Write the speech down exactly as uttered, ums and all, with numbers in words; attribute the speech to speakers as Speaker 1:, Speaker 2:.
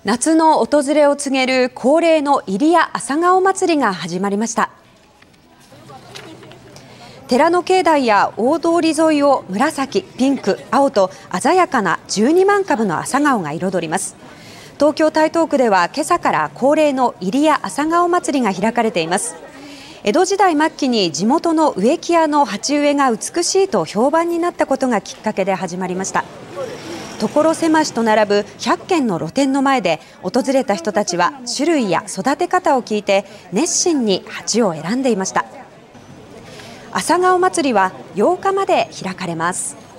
Speaker 1: 夏の訪れを告げる恒例の入谷朝顔まつりが始まりました。寺の境内や大通り沿いを紫、ピンク、青と鮮やかなじゅうにまんかぶの朝顔が彩ります。東京台東区では今朝から恒例の入谷朝顔まつりが開かれています。江戸時代末期に地元の植木屋の鉢植えが美しいと評判になったことがきっかけで始まりました。所狭しと並ぶひゃっけんの露店の前で訪れた人たちは種類や育て方を聞いて熱心に鉢を選んでいました。朝顔まつりはようかまで開かれます。